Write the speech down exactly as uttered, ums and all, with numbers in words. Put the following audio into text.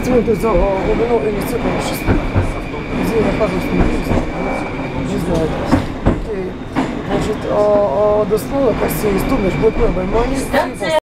инструмент за глубину инвестиционного числа. Где находится, не знаю. Окей. Значит, а, а до слова костей стумиш, будет мой мани.